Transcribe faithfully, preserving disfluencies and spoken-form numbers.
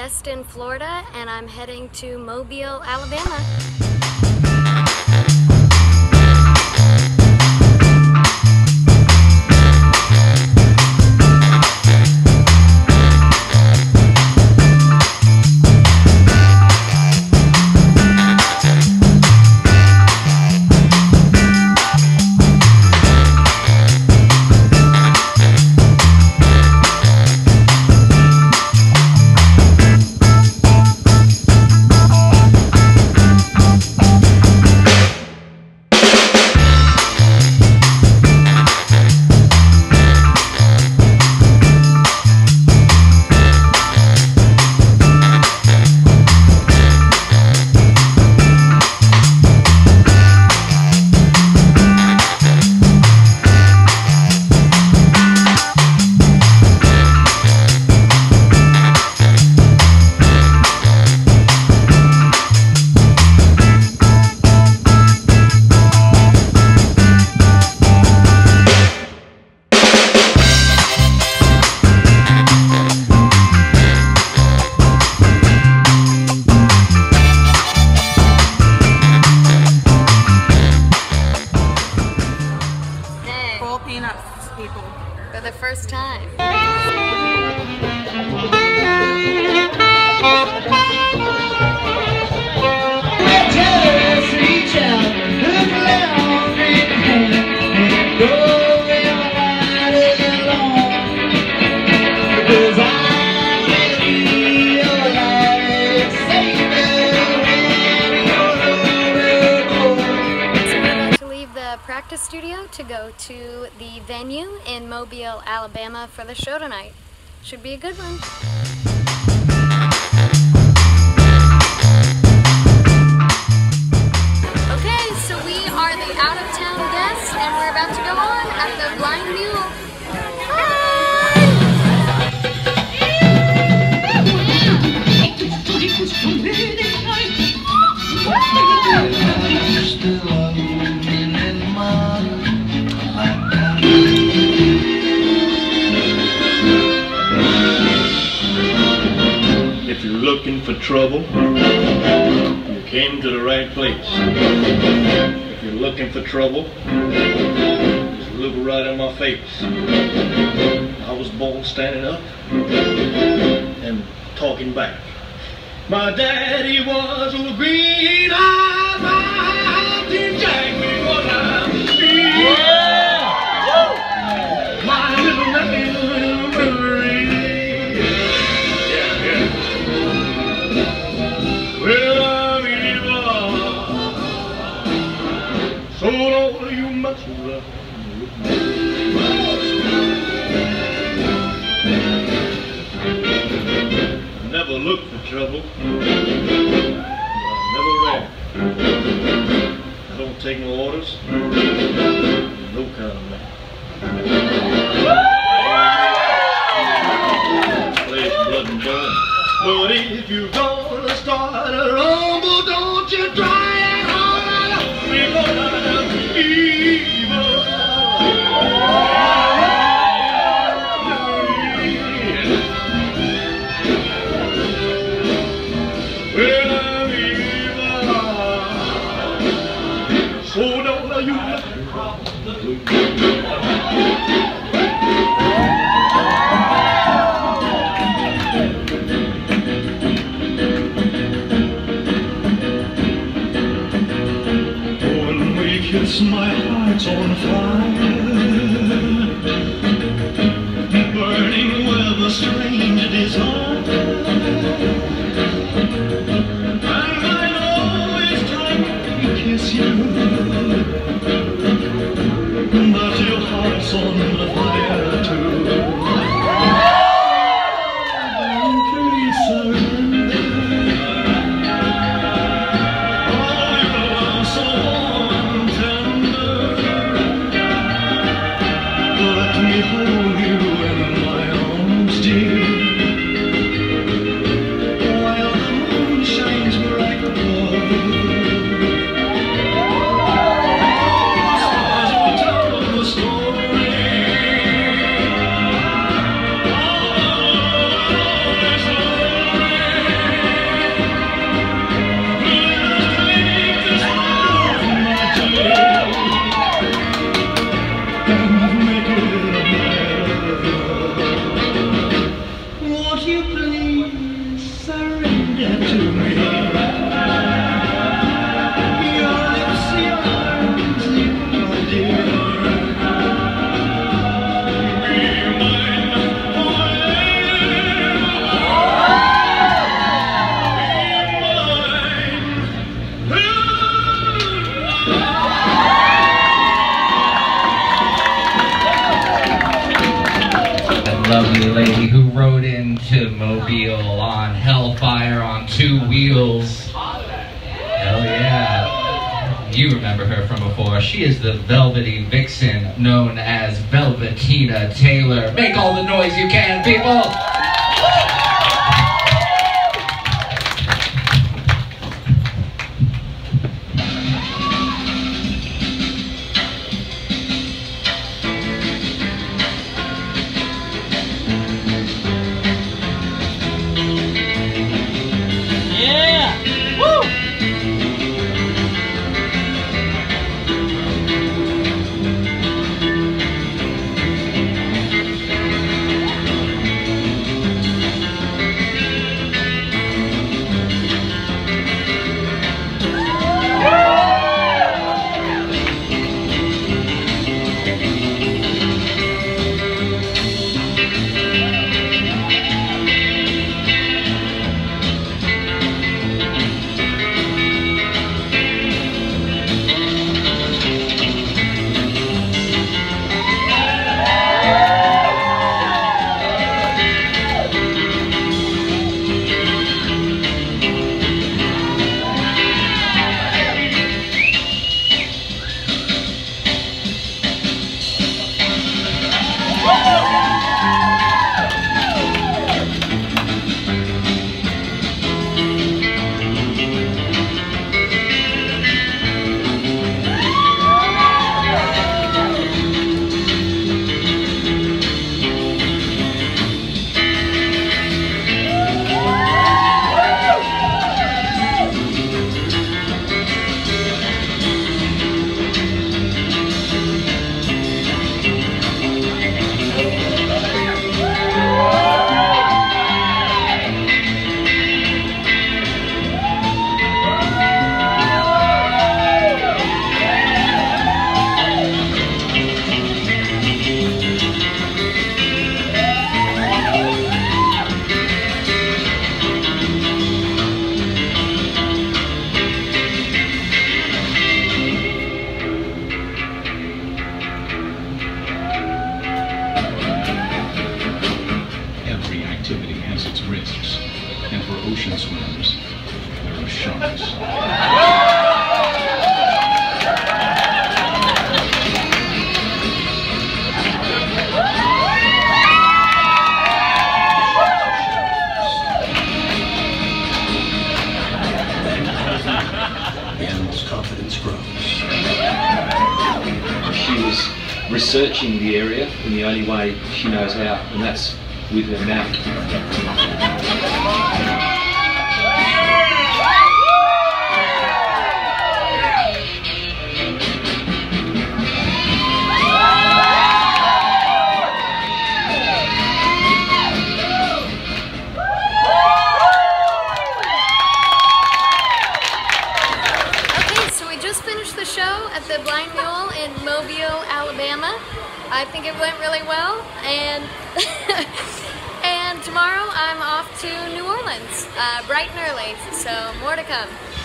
Destin, Florida, and I'm heading to Mobile, Alabama. People for the first time. Practice studio to go to the venue in Mobile, Alabama for the show tonight. Should be a good one. Okay, so we are the out-of-town guests and we're about to go on at the Blind Mule. If you're looking for trouble, you came to the right place. If you're looking for trouble, just look right in my face. I was born standing up and talking back. My daddy was a green-eyed mountain Jack before I was free. My little nephew Murray. Yeah, yeah. Well, I'm evil, so don't you mess around with me. Never looked for trouble, but I never ran. I don't take no orders, no kind of man. Flesh, blood, and bone. But if you're gonna start a rumble, don't you try it hard, because I'm evil. Well, I'm evil, so don't you let me kiss, my heart's on fire, burning with a strange desire, and I always try to kiss you, but your heart's on fire too. Please surrender. Oh, your love so warm. Let me hold you in my arms, dear, while the moon shines bright above. Stars will tell the story. Oh, the story. lovely lady who rode into Mobile on Hellfire on two wheels. Hell yeah. You remember her from before. She is the velvety vixen known as Velvetina Taylor. Make all the noise you can, people! ocean swimmers. There are sharks. The animal's confidence grows. She was researching the area in the only way she knows how, and that's with her mouth. The show at the Blind Mule in Mobile, Alabama. I think it went really well, and and tomorrow I'm off to New Orleans, uh, bright and early, so more to come.